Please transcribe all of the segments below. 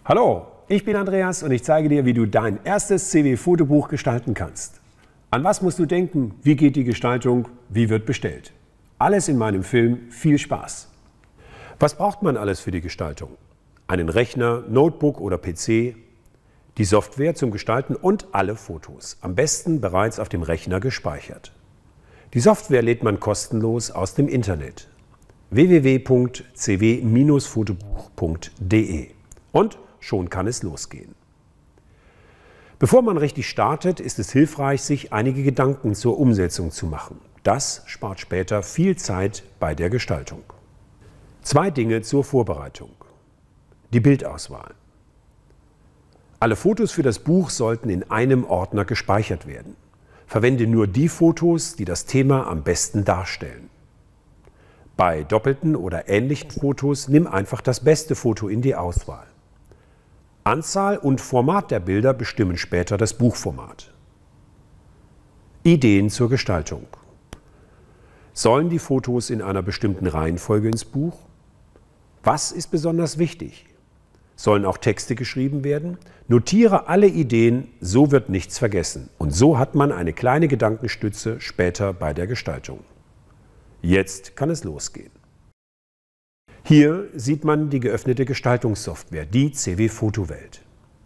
Hallo, ich bin Andreas und ich zeige dir, wie du dein erstes CW-Fotobuch gestalten kannst. An was musst du denken? Wie geht die Gestaltung? Wie wird bestellt? Alles in meinem Film. Viel Spaß! Was braucht man alles für die Gestaltung? Einen Rechner, Notebook oder PC, die Software zum Gestalten und alle Fotos. Am besten bereits auf dem Rechner gespeichert. Die Software lädt man kostenlos aus dem Internet. www.cw-fotobuch.de und schon kann es losgehen. Bevor man richtig startet, ist es hilfreich, sich einige Gedanken zur Umsetzung zu machen. Das spart später viel Zeit bei der Gestaltung. 2 Dinge zur Vorbereitung. Die Bildauswahl. Alle Fotos für das Buch sollten in einem Ordner gespeichert werden. Verwende nur die Fotos, die das Thema am besten darstellen. Bei doppelten oder ähnlichen Fotos nimm einfach das beste Foto in die Auswahl. Anzahl und Format der Bilder bestimmen später das Buchformat. Ideen zur Gestaltung. Sollen die Fotos in einer bestimmten Reihenfolge ins Buch? Was ist besonders wichtig? Sollen auch Texte geschrieben werden? Notiere alle Ideen, so wird nichts vergessen. Und so hat man eine kleine Gedankenstütze später bei der Gestaltung. Jetzt kann es losgehen. Hier sieht man die geöffnete Gestaltungssoftware, die CW-Fotowelt.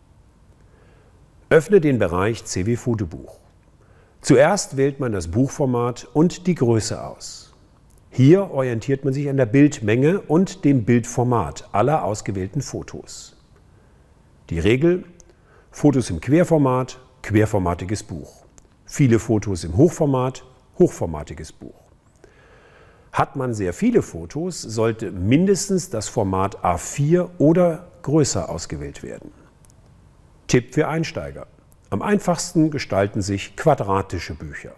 Öffne den Bereich CW-Fotobuch. Zuerst wählt man das Buchformat und die Größe aus. Hier orientiert man sich an der Bildmenge und dem Bildformat aller ausgewählten Fotos. Die Regel: Fotos im Querformat, querformatiges Buch. Viele Fotos im Hochformat, hochformatiges Buch. Hat man sehr viele Fotos, sollte mindestens das Format A4 oder größer ausgewählt werden. Tipp für Einsteiger: Am einfachsten gestalten sich quadratische Bücher.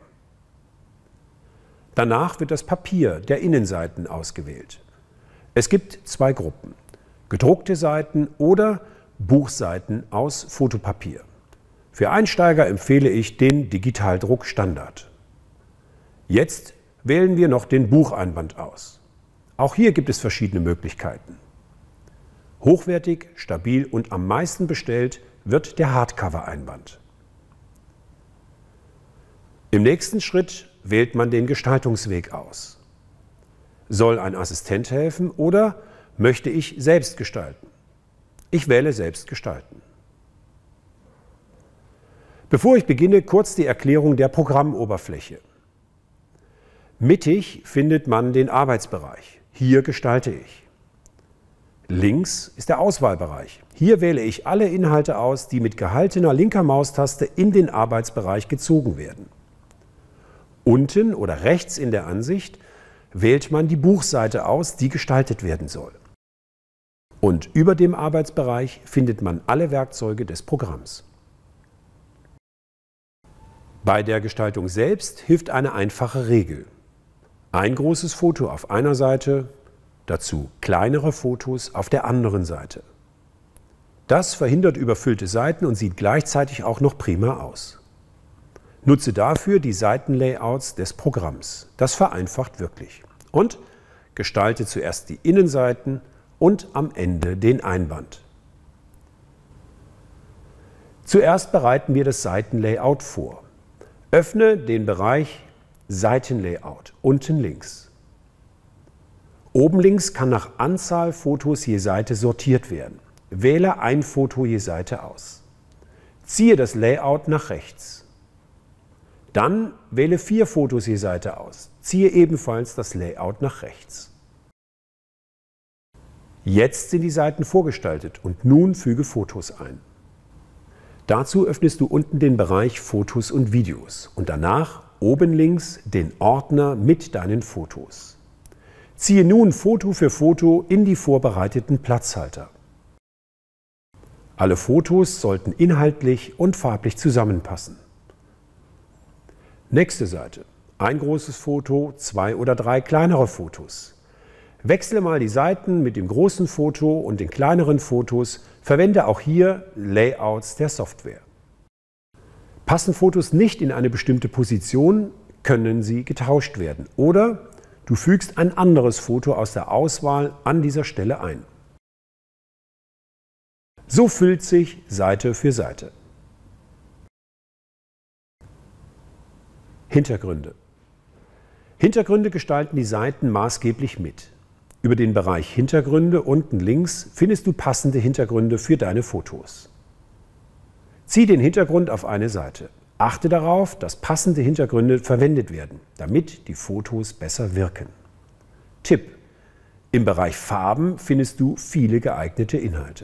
Danach wird das Papier der Innenseiten ausgewählt. Es gibt 2 Gruppen: gedruckte Seiten oder Buchseiten aus Fotopapier. Für Einsteiger empfehle ich den Digitaldruck Standard. Jetzt wählen wir noch den Bucheinband aus. Auch hier gibt es verschiedene Möglichkeiten. Hochwertig, stabil und am meisten bestellt wird der Hardcover-Einband. Im nächsten Schritt wählt man den Gestaltungsweg aus. Soll ein Assistent helfen oder möchte ich selbst gestalten? Ich wähle selbst gestalten. Bevor ich beginne, kurz die Erklärung der Programmoberfläche. Mittig findet man den Arbeitsbereich. Hier gestalte ich. Links ist der Auswahlbereich. Hier wähle ich alle Inhalte aus, die mit gehaltener linker Maustaste in den Arbeitsbereich gezogen werden. Unten oder rechts in der Ansicht wählt man die Buchseite aus, die gestaltet werden soll. Und über dem Arbeitsbereich findet man alle Werkzeuge des Programms. Bei der Gestaltung selbst hilft eine einfache Regel. Ein großes Foto auf einer Seite, dazu kleinere Fotos auf der anderen Seite. Das verhindert überfüllte Seiten und sieht gleichzeitig auch noch prima aus. Nutze dafür die Seitenlayouts des Programms. Das vereinfacht wirklich. Und gestalte zuerst die Innenseiten und am Ende den Einband. Zuerst bereiten wir das Seitenlayout vor. Öffne den Bereich Seitenlayout, unten links. Oben links kann nach Anzahl Fotos je Seite sortiert werden. Wähle ein Foto je Seite aus. Ziehe das Layout nach rechts. Dann wähle 4 Fotos je Seite aus. Ziehe ebenfalls das Layout nach rechts. Jetzt sind die Seiten vorgestaltet und nun füge Fotos ein. Dazu öffnest du unten den Bereich Fotos und Videos und danach oben links den Ordner mit deinen Fotos. Ziehe nun Foto für Foto in die vorbereiteten Platzhalter. Alle Fotos sollten inhaltlich und farblich zusammenpassen. Nächste Seite. Ein großes Foto, 2 oder 3 kleinere Fotos. Wechsle mal die Seiten mit dem großen Foto und den kleineren Fotos. Verwende auch hier Layouts der Software. Passen Fotos nicht in eine bestimmte Position, können sie getauscht werden. Oder du fügst ein anderes Foto aus der Auswahl an dieser Stelle ein. So füllt sich Seite für Seite. Hintergründe. Hintergründe gestalten die Seiten maßgeblich mit. Über den Bereich Hintergründe unten links findest du passende Hintergründe für deine Fotos. Zieh den Hintergrund auf eine Seite. Achte darauf, dass passende Hintergründe verwendet werden, damit die Fotos besser wirken. Tipp: Im Bereich Farben findest du viele geeignete Inhalte.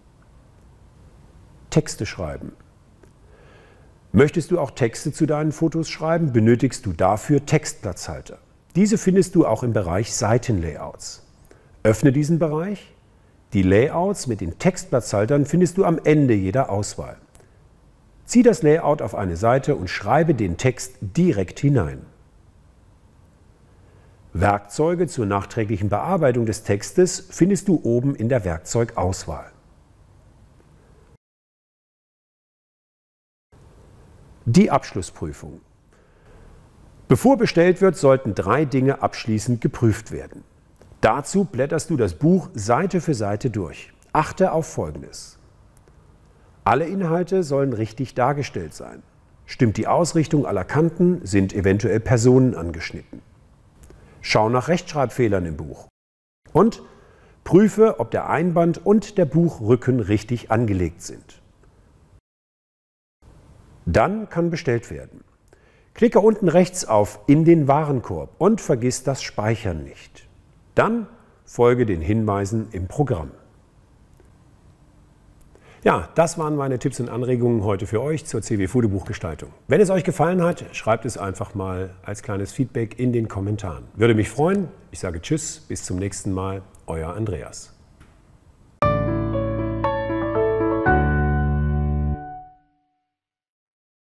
Texte schreiben. Möchtest du auch Texte zu deinen Fotos schreiben, benötigst du dafür Textplatzhalter. Diese findest du auch im Bereich Seitenlayouts. Öffne diesen Bereich. Die Layouts mit den Textplatzhaltern findest du am Ende jeder Auswahl. Zieh das Layout auf eine Seite und schreibe den Text direkt hinein. Werkzeuge zur nachträglichen Bearbeitung des Textes findest du oben in der Werkzeugauswahl. Die Abschlussprüfung. Bevor bestellt wird, sollten 3 Dinge abschließend geprüft werden. Dazu blätterst du das Buch Seite für Seite durch. Achte auf Folgendes: Alle Inhalte sollen richtig dargestellt sein. Stimmt die Ausrichtung aller Kanten, sind eventuell Personen angeschnitten. Schau nach Rechtschreibfehlern im Buch. Und prüfe, ob der Einband und der Buchrücken richtig angelegt sind. Dann kann bestellt werden. Klicke unten rechts auf In den Warenkorb und vergiss das Speichern nicht. Dann folge den Hinweisen im Programm. Ja, das waren meine Tipps und Anregungen heute für euch zur CW-Fotobuchgestaltung. Wenn es euch gefallen hat, schreibt es einfach mal als kleines Feedback in den Kommentaren. Würde mich freuen. Ich sage Tschüss, bis zum nächsten Mal. Euer Andreas.